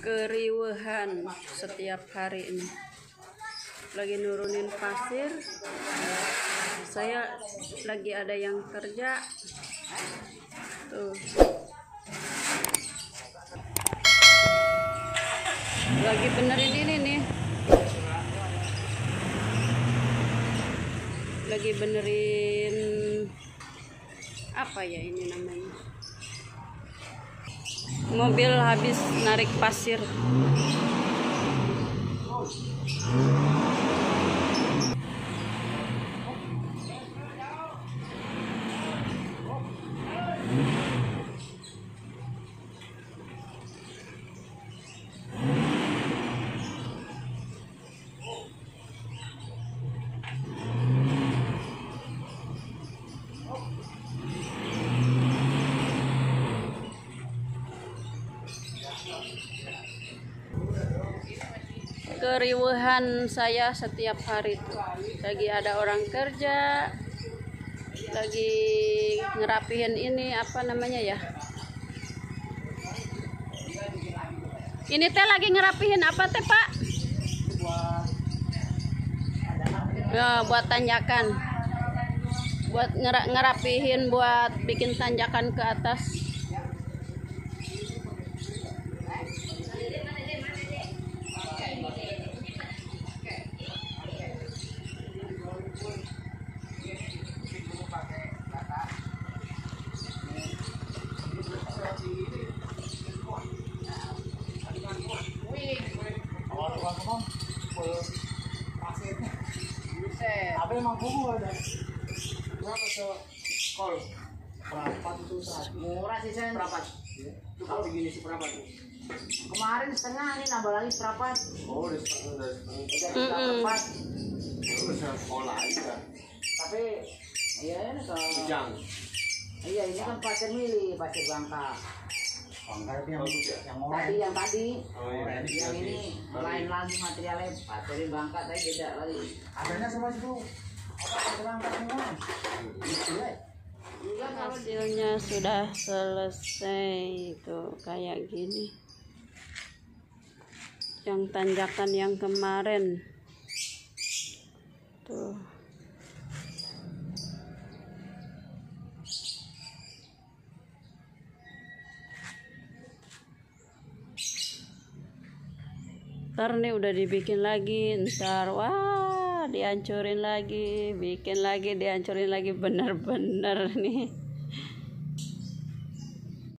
keriuhan setiap hari ini. Lagi nurunin pasir. Saya lagi ada yang kerja. Tuh. Lagi benerin ini nih. Lagi benerin apa ya ini namanya? Mobil habis narik pasir. Keriuhan saya setiap hari tuh. Lagi ada orang kerja, lagi ngerapihin ini apa namanya ya? Ini teh lagi ngerapihin apa teh Pak? Ya, buat tanjakan, buat ngerapihin, buat bikin tanjakan ke atas. Apa emang ada berapa sekol? Berapa itu murah sih Sen? Berapa? Itu kalau begini sih berapa tuh? Kemarin setengah, ini nambah lagi berapa? Oh udah setengah. Udah sekolah aja. Tapi iya ini kalau Bijang. Iya ini kan pasir mili, pasir Bangka. Bangka yang murah. Yang tadi. Oh, iya. Yang ini lain lagi materialnya. Pasir Bangka tadi beda lagi. Adanya sama itu. Hasilnya sudah selesai. Itu kayak gini. Yang tanjakan yang kemarin tuh. Ntar nih udah dibikin lagi, ntar wah dihancurin lagi, bikin lagi, dihancurin lagi, bener-bener nih.